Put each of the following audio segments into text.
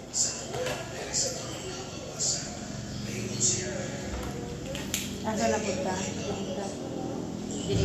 Asa na punta? Dili.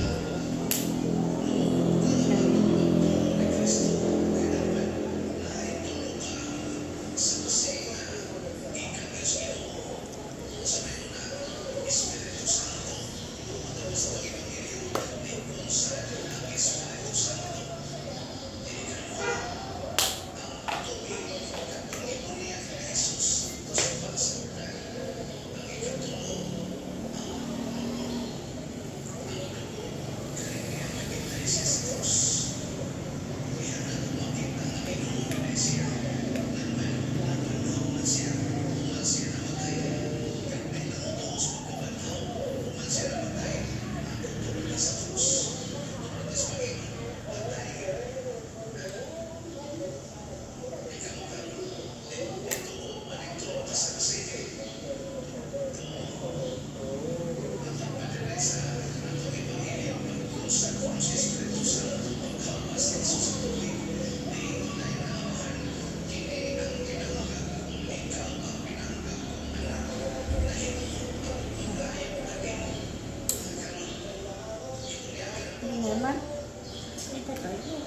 Naman. Ito tayo.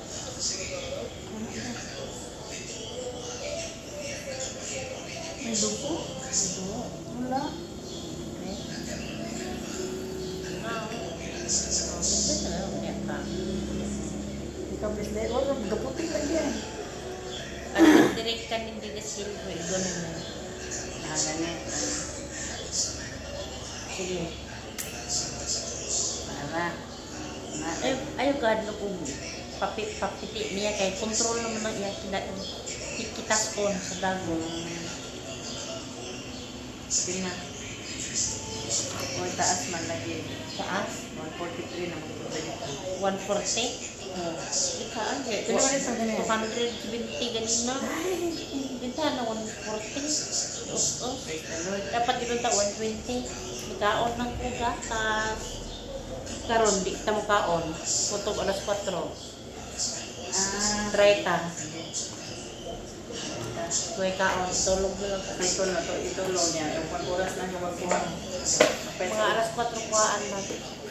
May dugo? Wala. Ikaw bisne, wala gaputin lagi yan. Ang direct ka hindi na silver, gano'n na. Ganit. Sige. Para. Ayaw ka na kung papiti niya kay control naman na iya kitas on sa dago. Sige na. O, taas man lagi. Taas? 143 naman po dito. 140? Ikaan siya. Pero wala sa ganyan. 220 ganina. Ito na 140. Dapat dito ta 120. Ikaon ng kugatas. Karon di kita mo kaon. Putog alas 4. Try ta. Kuya kaon. Tulog na lang. Ito na to. Itulog niya. Yung 4 oras na yung magkuha. Mga alas 4 kuhaan na.